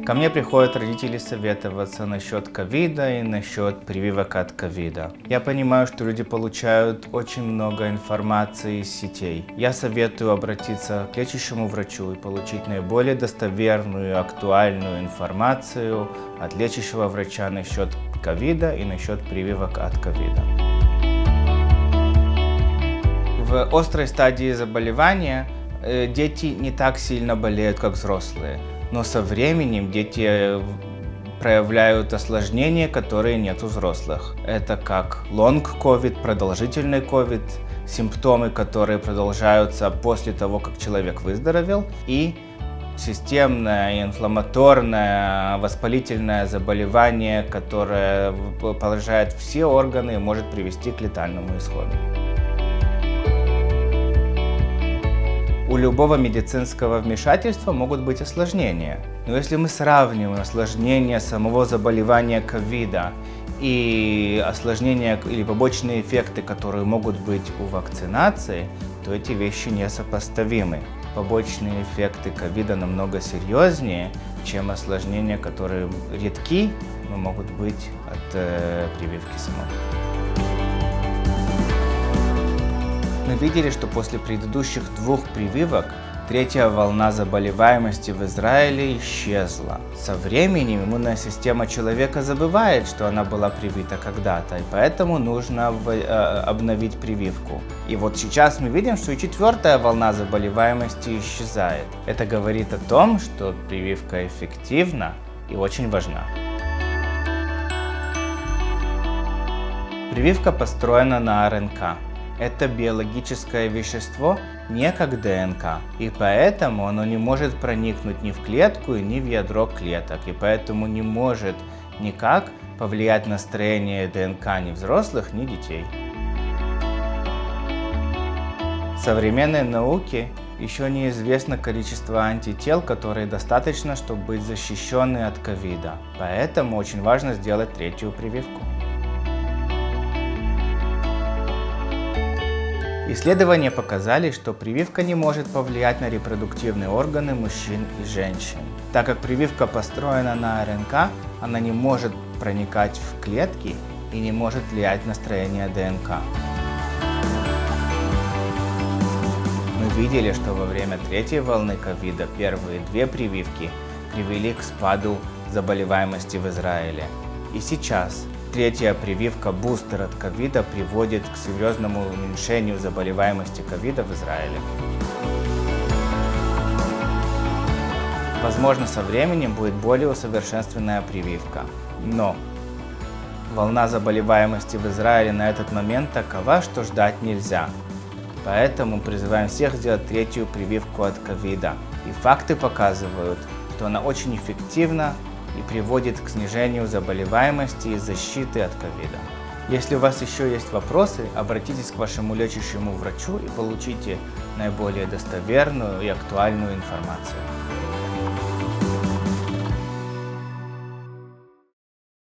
Ко мне приходят родители советоваться насчет ковида и насчет прививок от ковида. Я понимаю, что люди получают очень много информации из сетей. Я советую обратиться к лечащему врачу и получить наиболее достоверную, актуальную информацию от лечащего врача насчет ковида и насчет прививок от ковида. В острой стадии заболевания дети не так сильно болеют, как взрослые. Но со временем дети проявляют осложнения, которые нет у взрослых. Это как лонг-ковид, продолжительный ковид, симптомы, которые продолжаются после того, как человек выздоровел, и системное, инфламаторное, воспалительное заболевание, которое поражает все органы и может привести к летальному исходу. У любого медицинского вмешательства могут быть осложнения. Но если мы сравниваем осложнения самого заболевания ковида и осложнения или побочные эффекты, которые могут быть у вакцинации, то эти вещи несопоставимы. Побочные эффекты ковида намного серьезнее, чем осложнения, которые редки, но могут быть от прививки самой. Мы видели, что после предыдущих 2 прививок третья волна заболеваемости в Израиле исчезла. Со временем иммунная система человека забывает, что она была привита когда-то, и поэтому нужно обновить прививку. И вот сейчас мы видим, что и 4-я волна заболеваемости исчезает. Это говорит о том, что прививка эффективна и очень важна. Прививка построена на РНК. Это биологическое вещество не как ДНК, и поэтому оно не может проникнуть ни в клетку, ни в ядро клеток, и поэтому не может никак повлиять на строение ДНК ни взрослых, ни детей. В современной науке еще неизвестно количество антител, которые достаточно, чтобы быть защищенной от ковида, поэтому очень важно сделать 3-ю прививку. Исследования показали, что прививка не может повлиять на репродуктивные органы мужчин и женщин. Так как прививка построена на РНК, она не может проникать в клетки и не может влиять на строение ДНК. Мы видели, что во время 3-й волны ковида первые 2 прививки привели к спаду заболеваемости в Израиле. И сейчас 3-я прививка бустер от ковида приводит к серьезному уменьшению заболеваемости ковида в Израиле. Возможно, со временем будет более усовершенствованная прививка. Но волна заболеваемости в Израиле на этот момент такова, что ждать нельзя. Поэтому призываем всех сделать 3-ю прививку от ковида. И факты показывают, что она очень эффективна и приводит к снижению заболеваемости и защиты от ковида. Если у вас еще есть вопросы, обратитесь к вашему лечащему врачу и получите наиболее достоверную и актуальную информацию.